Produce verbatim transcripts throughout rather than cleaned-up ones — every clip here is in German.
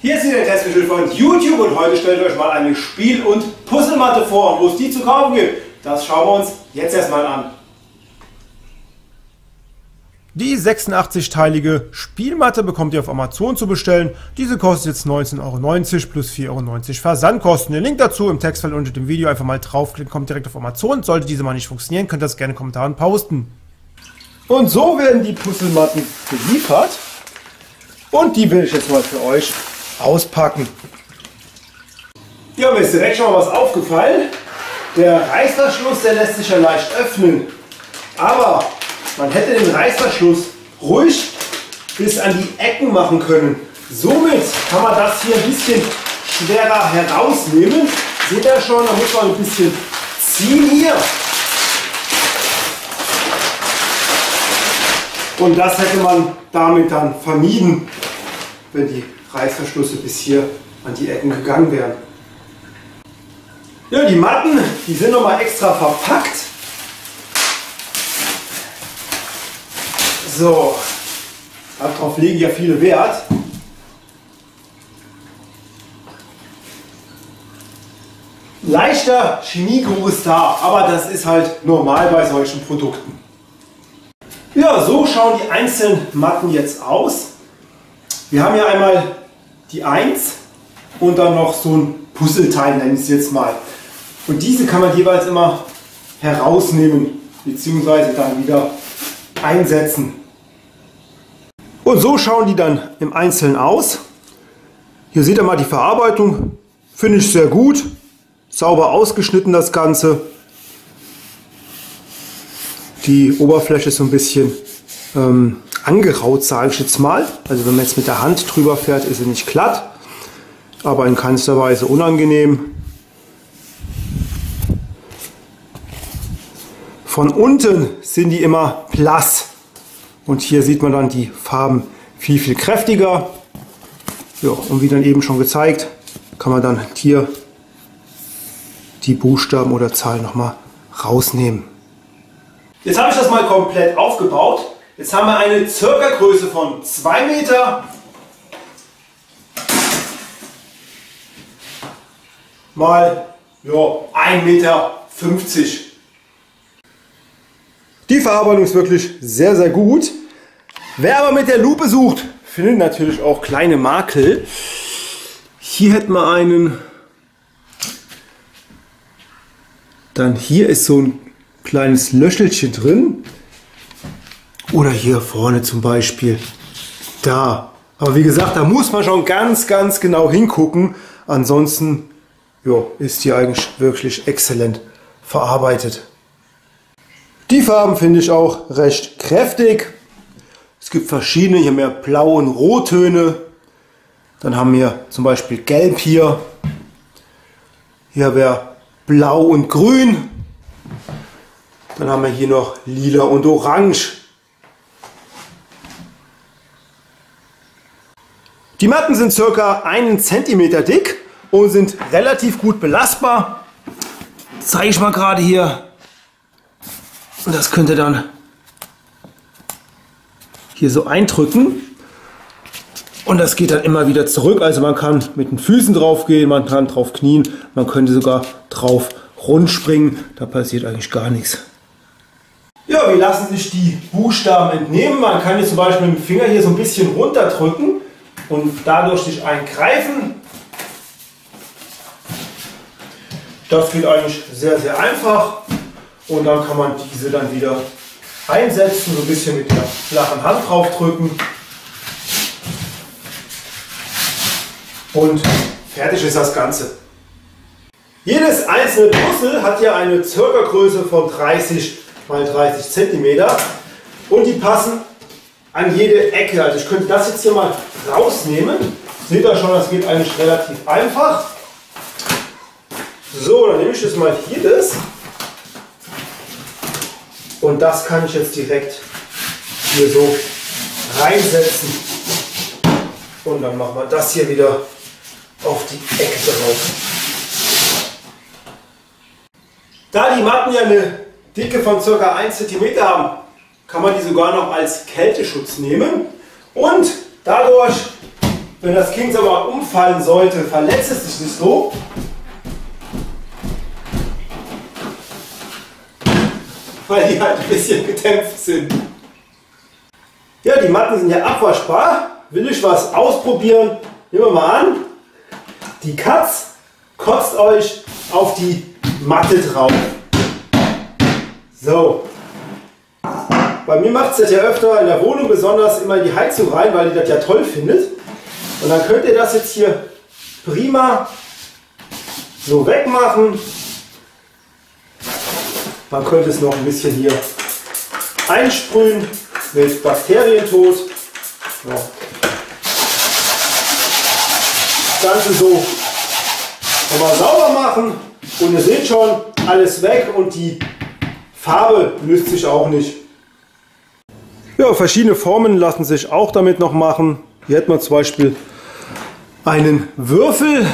Hier ist wieder der Testbericht von YouTube und heute stelle ich euch mal eine Spiel- und Puzzlematte vor. Und wo es die zu kaufen gibt, das schauen wir uns jetzt erstmal an. Die sechsundachtzig-teilige Spielmatte bekommt ihr auf Amazon zu bestellen. Diese kostet jetzt neunzehn Euro neunzig plus vier Euro neunzig Versandkosten. Den Link dazu im Textfeld unter dem Video einfach mal draufklicken, kommt direkt auf Amazon. Sollte diese mal nicht funktionieren, könnt ihr das gerne in den Kommentaren posten. Und so werden die Puzzlematten geliefert. Und die will ich jetzt mal für euch auspacken. Ja, mir ist direkt schon mal was aufgefallen. Der Reißverschluss, der lässt sich ja leicht öffnen. Aber man hätte den Reißverschluss ruhig bis an die Ecken machen können. Somit kann man das hier ein bisschen schwerer herausnehmen. Seht ihr schon, da muss man ein bisschen ziehen hier. Und das hätte man damit dann vermieden, wenn die Reißverschlüsse bis hier an die Ecken gegangen wären. Ja, die Matten, die sind nochmal extra verpackt. So, darauf legen ja viele Wert. Leichter Chemiegeruch ist da, aber das ist halt normal bei solchen Produkten. Ja, so schauen die einzelnen Matten jetzt aus. Wir haben hier einmal die eins und dann noch so ein Puzzleteil, nenne ich es jetzt mal. Und diese kann man jeweils immer herausnehmen bzw. dann wieder einsetzen. Und so schauen die dann im Einzelnen aus. Hier seht ihr mal die Verarbeitung, finde ich sehr gut. Sauber ausgeschnitten das Ganze. Die Oberfläche ist so ein bisschen ähm, angeraut, sage ich jetzt mal. Also wenn man jetzt mit der Hand drüber fährt, ist sie nicht glatt, aber in keinster Weise unangenehm. Von unten sind die immer blass und hier sieht man dann die Farben viel, viel kräftiger. Ja, und wie dann eben schon gezeigt, kann man dann hier die Buchstaben oder Zahlen nochmal rausnehmen. Jetzt habe ich das mal komplett aufgebaut. Jetzt haben wir eine circa Größe von zwei Meter mal ja, ein Meter fünfzig. Die Verarbeitung ist wirklich sehr, sehr gut. Wer aber mit der Lupe sucht, findet natürlich auch kleine Makel. Hier hätten wir einen. Dann hier ist so ein kleines Löchelchen drin. Oder hier vorne zum Beispiel. Da. Aber wie gesagt, da muss man schon ganz, ganz genau hingucken. Ansonsten jo, ist die eigentlich wirklich exzellent verarbeitet. Die Farben finde ich auch recht kräftig. Es gibt verschiedene, hier mehr Blau- und Rottöne. Dann haben wir zum Beispiel Gelb hier. Hier wäre Blau und Grün. Dann haben wir hier noch Lila und Orange. Die Matten sind circa einen Zentimeter dick und sind relativ gut belastbar. Das zeige ich mal gerade hier. Und das könnt ihr dann hier so eindrücken. Und das geht dann immer wieder zurück. Also man kann mit den Füßen drauf gehen, man kann drauf knien, man könnte sogar drauf rundspringen. Da passiert eigentlich gar nichts. Ja, wie lassen sich die Buchstaben entnehmen? Man kann hier zum Beispiel mit dem Finger hier so ein bisschen runterdrücken und dadurch sich eingreifen. Das geht eigentlich sehr, sehr einfach. Und dann kann man diese dann wieder einsetzen, so ein bisschen mit der flachen Hand drauf drücken. Und fertig ist das Ganze. Jedes einzelne Puzzle hat hier eine circa Größe von dreißig mal dreißig Zentimeter und die passen an jede Ecke. Also ich könnte das jetzt hier mal rausnehmen. Seht ihr schon, das geht eigentlich relativ einfach. So, dann nehme ich jetzt mal hier das. Und das kann ich jetzt direkt hier so reinsetzen. Und dann machen wir das hier wieder auf die Ecke drauf. Da die Matten ja eine Dicke von ca. ein Zentimeter haben, kann man die sogar noch als Kälteschutz nehmen. Und dadurch wenn das Kind aber umfallen sollte, verletzt es sich nicht so. Weil die halt ein bisschen gedämpft sind. Ja, die Matten sind ja abwaschbar. Will ich was ausprobieren? Nehmen wir mal an. Die Katz kotzt euch auf die Matte drauf. So. Bei mir macht es das ja öfter in der Wohnung besonders immer in die Heizung rein, weil die das ja toll findet. Und dann könnt ihr das jetzt hier prima so wegmachen. Man könnte es noch ein bisschen hier einsprühen mit Bakterientod. Ja. Das Ganze so nochmal sauber machen und ihr seht schon, alles weg und die Farbe löst sich auch nicht. Ja, verschiedene Formen lassen sich auch damit noch machen. Hier hätten wir zum Beispiel einen Würfel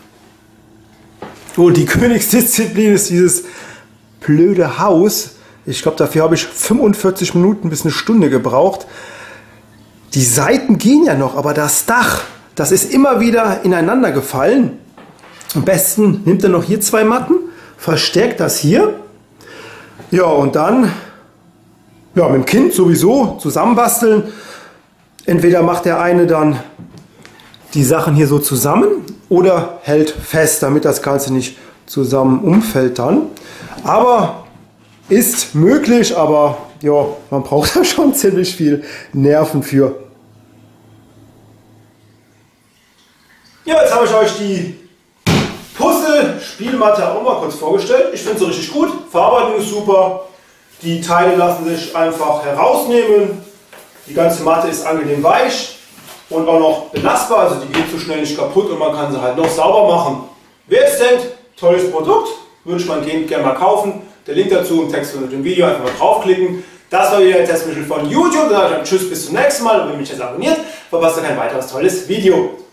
und die Königsdisziplin ist dieses blöde Haus. Ich glaube, dafür habe ich fünfundvierzig Minuten bis eine Stunde gebraucht. Die Seiten gehen ja noch, aber das Dach, das ist immer wieder ineinander gefallen. Am besten nimmt er noch hier zwei Matten, verstärkt das hier. Ja, und dann ja, mit dem Kind sowieso zusammenbasteln. Entweder macht der eine dann die Sachen hier so zusammen oder hält fest, damit das Ganze nicht zusammen umfällt dann. Aber ist möglich, aber ja, man braucht da schon ziemlich viel Nerven für. Ja, jetzt habe ich euch die Puzzle-Spielmatte auch mal kurz vorgestellt. Ich finde sie richtig gut, Verarbeitung ist super. Die Teile lassen sich einfach herausnehmen. Die ganze Matte ist angenehm weich und auch noch belastbar, also die geht so schnell nicht kaputt und man kann sie halt noch sauber machen. Wer jetzt denkt, tolles Produkt, würde ich mein Kind gerne mal kaufen. Der Link dazu im Text unter dem Video, einfach mal draufklicken. Das war wieder der Testmittel von YouTube. Dann sage ich dann Tschüss, bis zum nächsten Mal und wenn ihr mich jetzt abonniert, verpasst ihr kein weiteres tolles Video.